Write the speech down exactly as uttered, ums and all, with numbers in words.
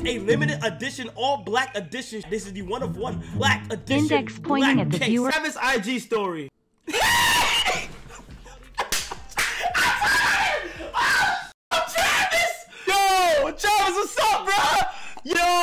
a limited edition, all black edition. This is the one of one black edition. Index pointing black at the case. viewer. Travis I G story. Oh, Travis! Yo, Travis, what's up, bro? Yo,